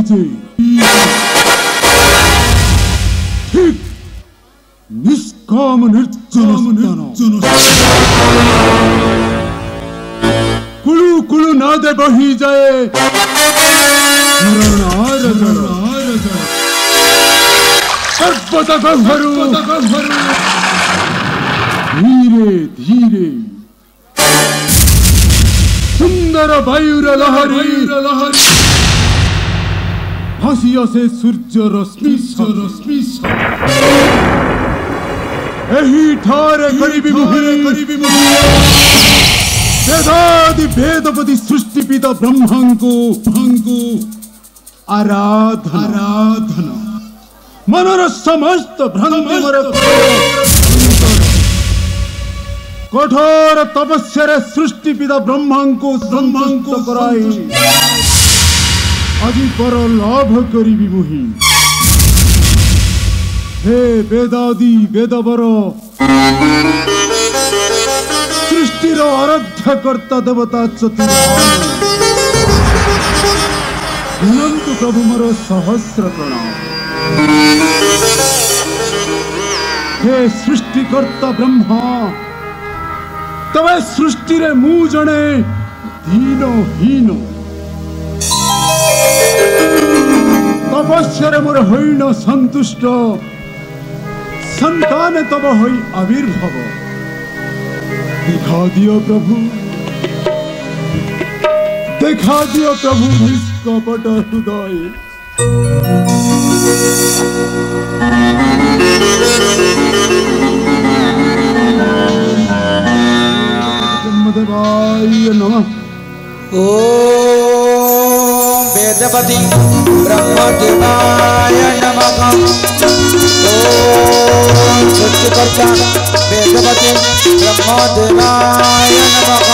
बीजे ठीक निष्काम निर्जन कुलु कुलु नादे बही जाए सर्वदा गंभरू धीरे धीरे सुंदर वायुर लहरी भासी आसे सूर्य रश्मि एही ठारे करीबी वेदादि वेदपति सृष्टि पिता ब्रह्मांको आराधना मनर समस्त भ्रांति कठोर तपस्या सृष्टि पिता ब्रह्मांको संतुष्ट कराई আজি पर लाभ करीबी मुहि हे वेदादि वेदवर सृष्टिर आराध्य कर्ता देवता चतुर्थ प्रभु मोर सहस्र प्रणाम हे सृष्टिकर्ता ब्रह्मा तबे सृष्टि रे मु जने दीनहीन तपस्या मोर होइन संतुष्ट संतान तब हई आविर्भाव दिखा दियो प्रभु निष्कपट हृदय ब्रह्मदेवाय नमः। ओम वेदपति ब्रह्मदेवाय नमः। ओम सृष्टिकर्ता वेदपति ब्रह्मदेवाय नमः।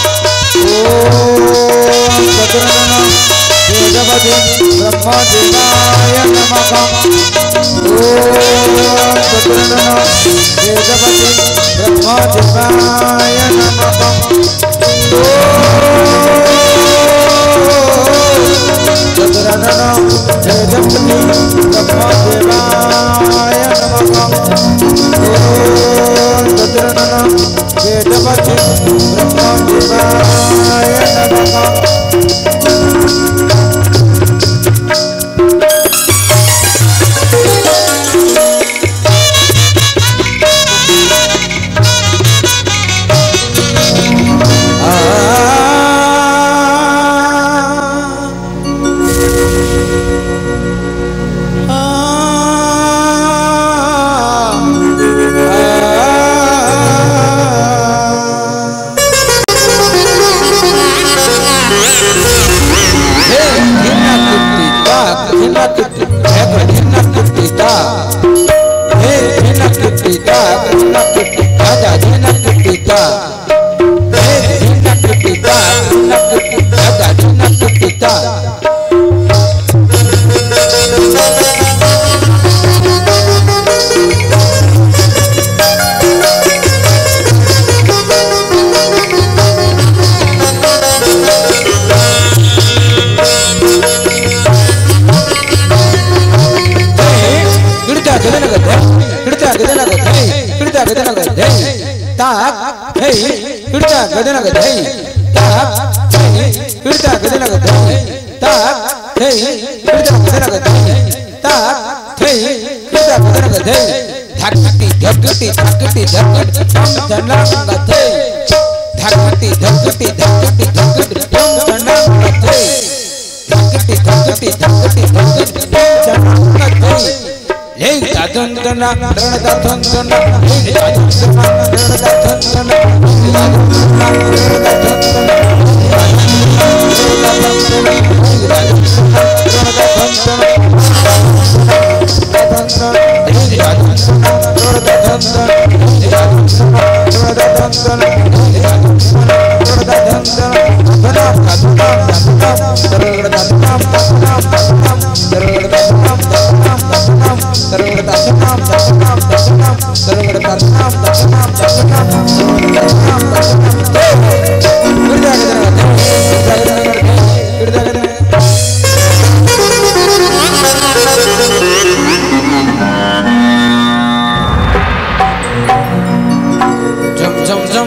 ओम चतुर्नन वेदपति ब्रह्मदेवाय नमः। ओम चतुर्नन वेदपति ब्रह्मदेवाय नमः। चतुर्नन वेदपति ब्रह्मदेवाय नमः। ओम चतुर्नन वेदपति ब्रह्मदेवाय नमः।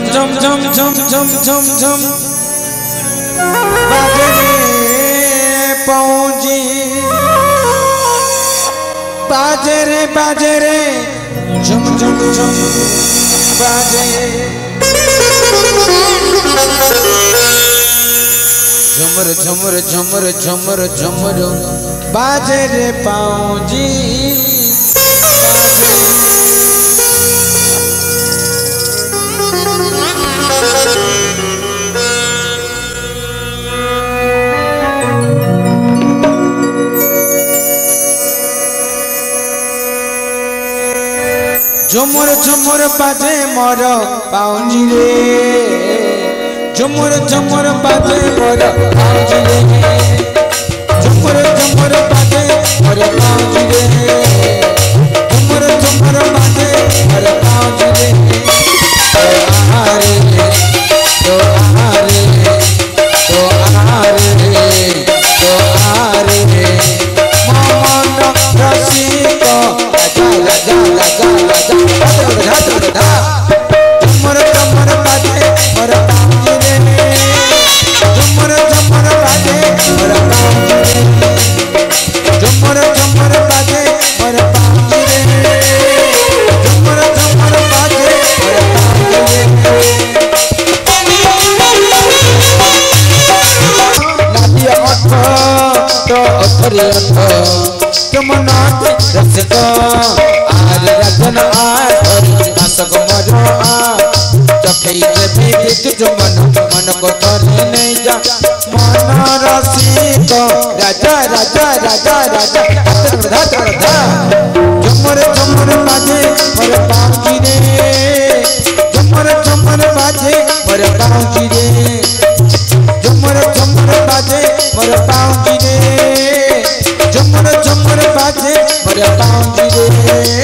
झम झम झम झम झम झम बाजे रे पौजी बाजे रे झम झम झम बाजे झमर झमर झमर झमर झमर बाजे रे पौजी झुमुर झुमुर बाजे मोर पाउजी रे झुमुर झुमुर बाजे मोर पाउजी रे झुमुर झुमुर बाजे मोर पाउजी रे झुमुर झुमुर बाजे मोर पाउजी रे तो आहारे तो आहारे तो आहारे मन रसिक राजा राजा राजा झुमर झुमर बाजे मोर पाउजी रे झुमर झुमर बाजे मोर पाउजी रे झुमर झुमर बाजे मोर पाउजी रे झुमर झुमर बाजे मोर पाउजी रे लालिया अथ तो अथरे अथ तुमना रसिक आर रजन आर आसक मरो चखई देवी विद्युत मन को तोरे नहीं जा मन रसिक राजा राजा राजा राजा झुमर झुमर बाजे मोर पाउजी रे झुमर झुमर बाजे मोर पाउजी रे झुमर झुमर बाजे मोर पाउजी रे झुमर झुमर बाजे मोर पाउजी रे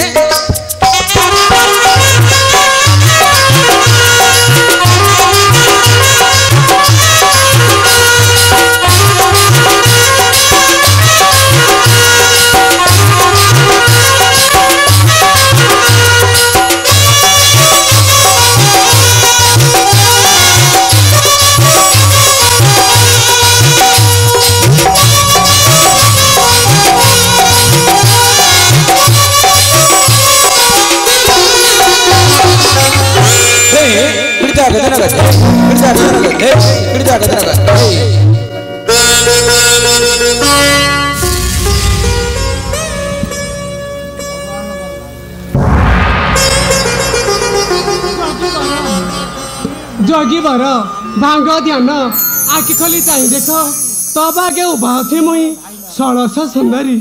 जगी भर भांग ध्यान आखि खोली चाहे देख तब आगे उभा थे मुई षोड़श सुंदरी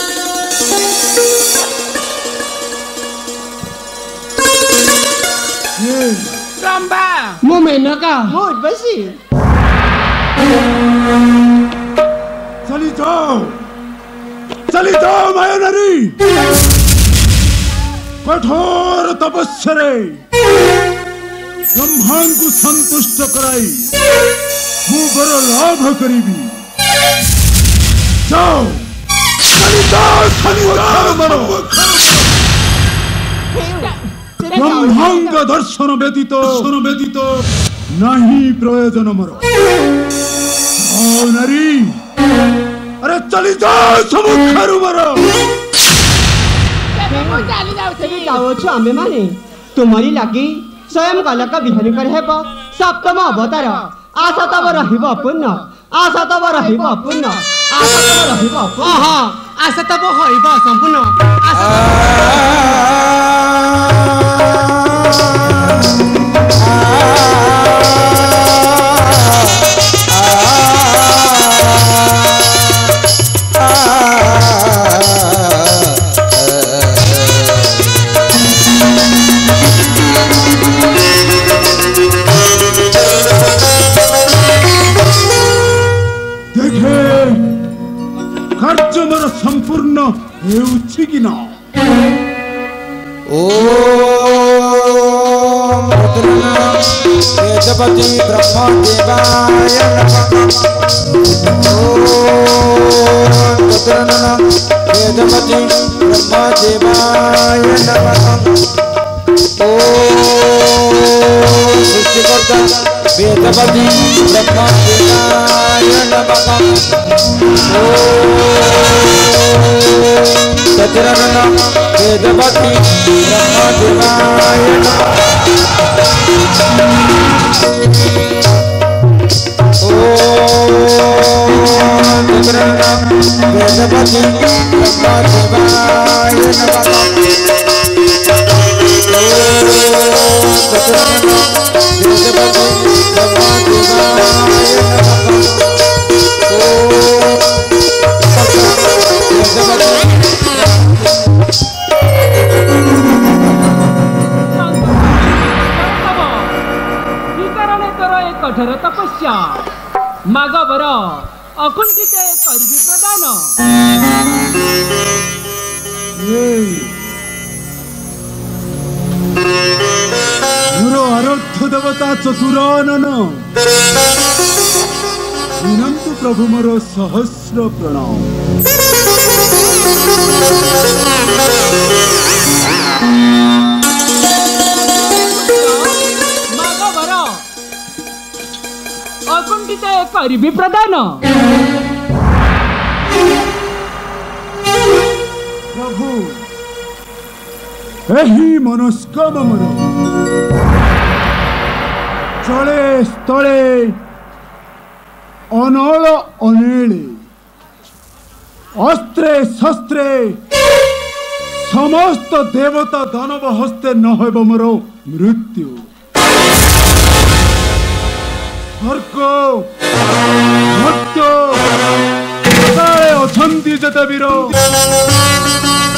रंबा मो मेनका बसी चली जाओ माया नारी कठोर तपस्या रे ब्रह्मांड को संतुष्ट कराई मु बड़ लाभ करीबी जाओ चली जाओ ब्रह्मांड दर्शन व्यतीत नहीं प्रयोजन मरो नारी अरे चली जाओ समुखारु मरो आमे माने तुम्हारी लगी स्वयं गलक विहान कर हेब सप्तम अवतार आशा तब रहिब पूर्ण आशा तब रहिब पूर्ण आशा तब रहिब आशा तब हइब संपूर्ण कार्य मोर संपूर्ण हेउछि कि ना वेदपति ब्रह्मदेवाय नमः वेदपति ब्रह्मदेवाय नमः सृष्टिकर्ता वेदपति ब्रह्मदेवाय नमः। सचरानन वेदपति ब्रह्मदेवाय नमः। सचरानन वेदपति ब्रह्मदेवाय नमः। कठोर तपस्या मागवर अकुंठित करी प्रदान। मोर आराध्य देवता चतुरानन विनंतु प्रभु मोर सहस्र प्रणाम। मागवर अकुंठित करी प्रदान। प्रभु एही मनस्काम मोर चले स्थले अनल अनेले अस्त्रे शस्त्रे समस्त देवता दानव हस्ते न होब मोर मृत्यु। स्वर्ग मर्त्य अछंती जते वीर